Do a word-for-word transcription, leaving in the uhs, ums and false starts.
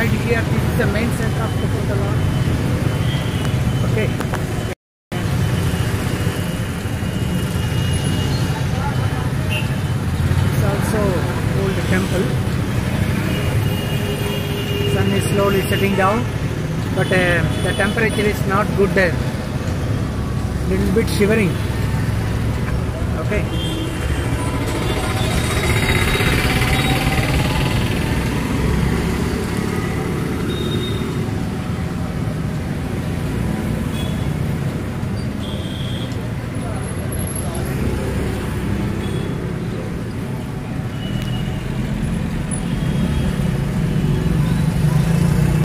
right here, this is the main center of KAPURTHALA. Okay. It's also old temple. Sun is slowly setting down, but uh, the temperature is not good. Uh, little bit shivering. Okay.